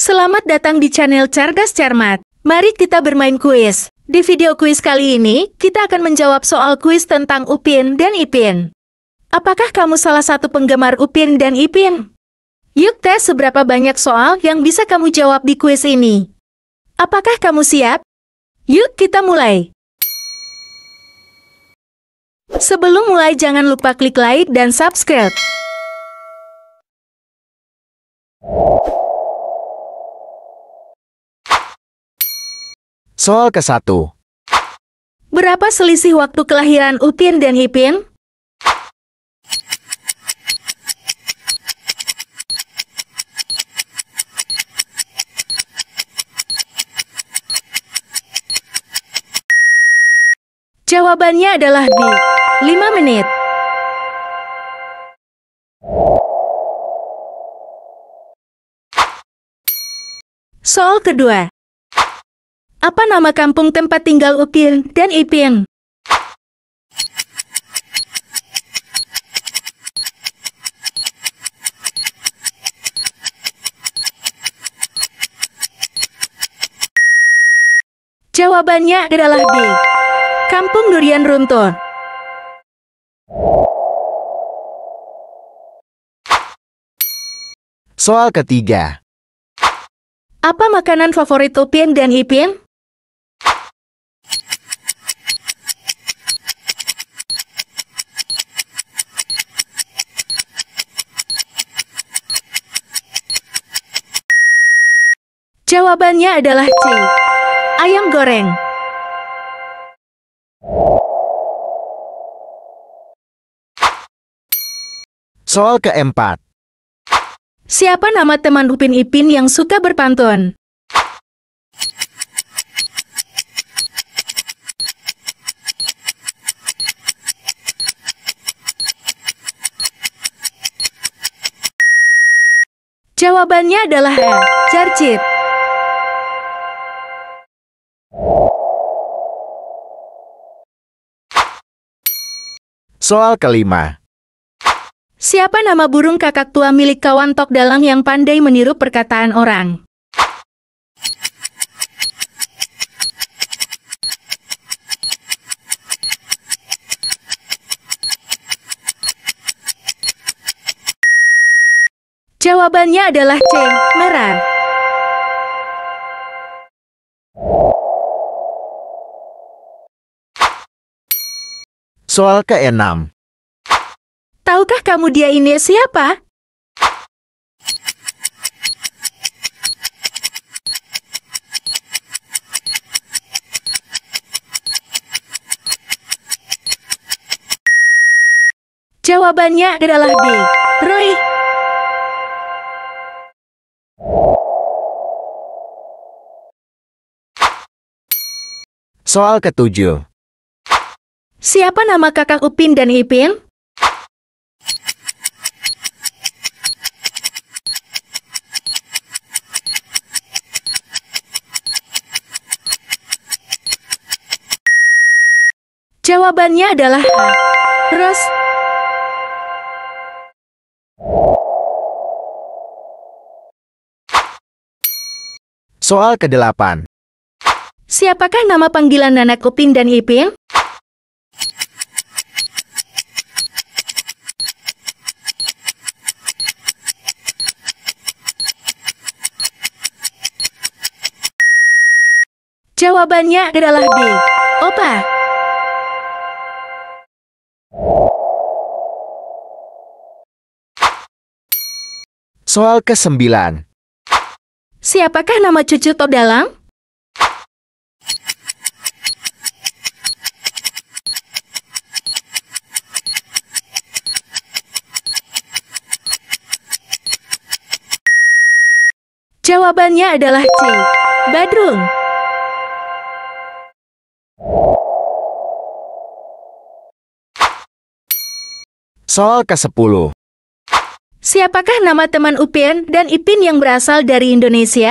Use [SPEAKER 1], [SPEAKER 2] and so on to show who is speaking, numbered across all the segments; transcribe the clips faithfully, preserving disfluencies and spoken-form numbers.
[SPEAKER 1] Selamat datang di channel Cerdas Cermat. Mari kita bermain kuis. Di video kuis kali ini, kita akan menjawab soal kuis tentang Upin dan Ipin. Apakah kamu salah satu penggemar Upin dan Ipin? Yuk tes seberapa banyak soal yang bisa kamu jawab di kuis ini. Apakah kamu siap? Yuk kita mulai. Sebelum mulai jangan lupa klik like dan subscribe.
[SPEAKER 2] Soal ke satu.
[SPEAKER 1] Berapa selisih waktu kelahiran Upin dan Ipin? Jawabannya adalah B. lima menit. Soal kedua. Apa nama kampung tempat tinggal Upin dan Ipin? Jawabannya adalah B. Kampung Durian Runtuh.
[SPEAKER 2] Soal ketiga.
[SPEAKER 1] Apa makanan favorit Upin dan Ipin? Jawabannya adalah C. Ayam goreng.
[SPEAKER 2] Soal keempat.
[SPEAKER 1] Siapa nama teman Upin Ipin yang suka berpantun? Jawabannya adalah A. Jarcit.
[SPEAKER 2] Soal kelima.
[SPEAKER 1] Siapa nama burung kakak tua milik kawan Tok Dalang yang pandai meniru perkataan orang? Jawabannya adalah C. Merah.
[SPEAKER 2] Soal keenam.
[SPEAKER 1] Tahukah kamu dia ini siapa? Jawabannya adalah B. Roy.
[SPEAKER 2] Soal ketujuh.
[SPEAKER 1] Siapa nama kakak Upin dan Ipin? Jawabannya adalah A. Ros.
[SPEAKER 2] Soal kedelapan.
[SPEAKER 1] Siapakah nama panggilan anak Upin dan Ipin? Jawabannya adalah B. Opa.
[SPEAKER 2] Soal kesembilan.
[SPEAKER 1] Siapakah nama cucu Tok Dalang? Jawabannya adalah C. Badrung.
[SPEAKER 2] Soal kesepuluh.
[SPEAKER 1] Siapakah nama teman Upin dan Ipin yang berasal dari Indonesia?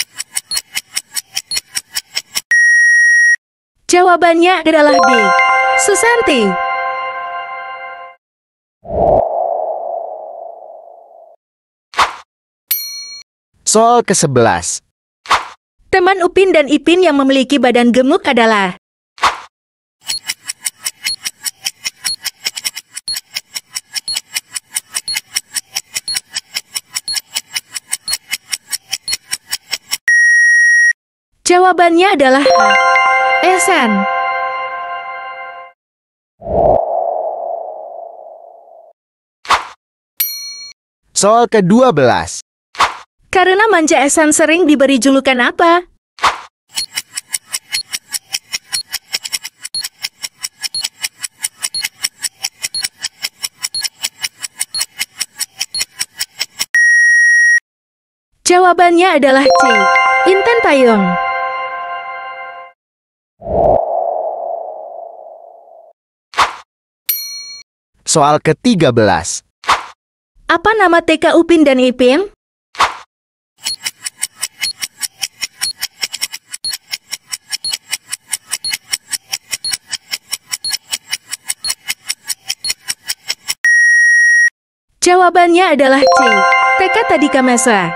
[SPEAKER 1] Jawabannya adalah B. Susanti.
[SPEAKER 2] Soal kesebelas.
[SPEAKER 1] Teman Upin dan Ipin yang memiliki badan gemuk adalah... Jawabannya adalah H. Ehsan.
[SPEAKER 2] Soal kedua belas.
[SPEAKER 1] Karena manja Ehsan sering diberi julukan apa? Jawabannya adalah C. Intan Payung.
[SPEAKER 2] Soal ketiga belas.
[SPEAKER 1] Apa nama T K Upin dan Ipin? Jawabannya adalah C. T K Tadika Mesa.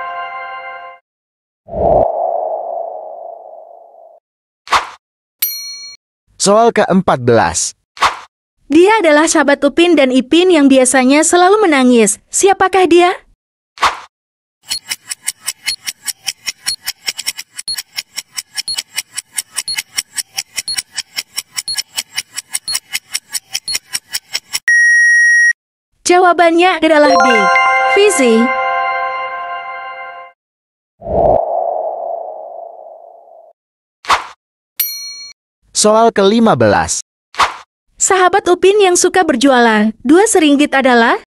[SPEAKER 2] Soal keempat belas.
[SPEAKER 1] Dia adalah sahabat Upin dan Ipin yang biasanya selalu menangis. Siapakah dia? Jawabannya adalah B. Fizi.
[SPEAKER 2] Soal kelima belas.
[SPEAKER 1] Sahabat Upin yang suka berjualan dua seringgit adalah...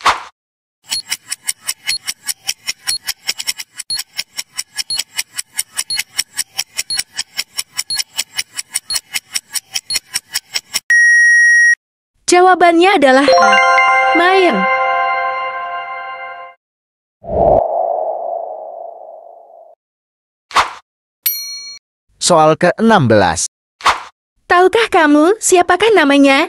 [SPEAKER 1] Jawabannya adalah H. Mair.
[SPEAKER 2] Soal keenam belas.
[SPEAKER 1] Tahukah kamu siapakah namanya?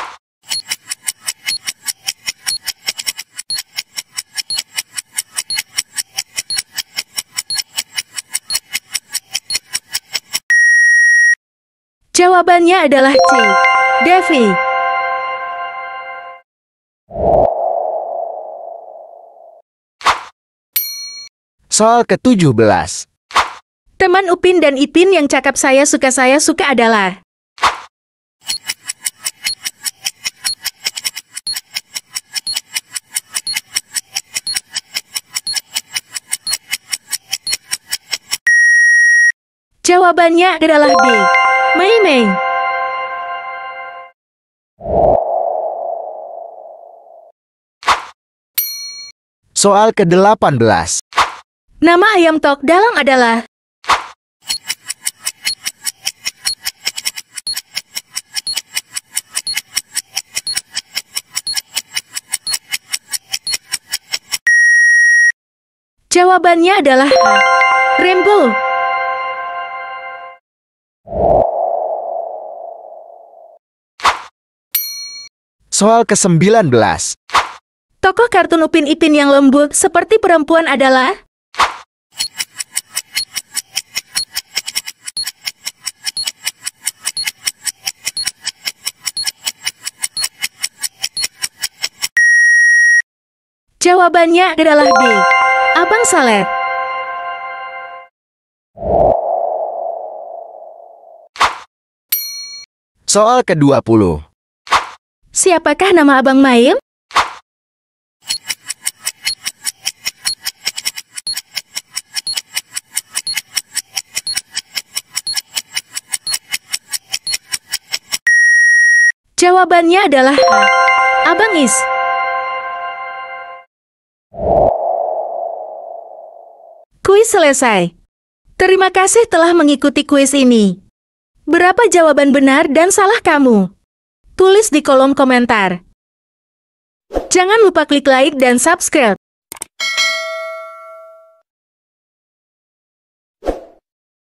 [SPEAKER 1] Jawabannya adalah C. Devi.
[SPEAKER 2] Soal ketujuh belas.
[SPEAKER 1] Teman Upin dan Ipin yang cakap saya suka saya suka adalah... Jawabannya adalah B. Mei Mei.
[SPEAKER 2] Soal kedelapan belas.
[SPEAKER 1] Nama ayam tok dalang adalah... Jawabannya adalah H. Rembo.
[SPEAKER 2] Soal kesembilan belas.
[SPEAKER 1] Tokoh kartun Upin Ipin yang lembut seperti perempuan adalah... Jawabannya adalah B. Abang Salet.
[SPEAKER 2] Soal kedua puluh.
[SPEAKER 1] Siapakah nama Abang Maim? Jawabannya adalah H. Abang Is. Kuis selesai. Terima kasih telah mengikuti kuis ini. Berapa jawaban benar dan salah kamu? Tulis di kolom komentar. Jangan lupa klik like dan subscribe.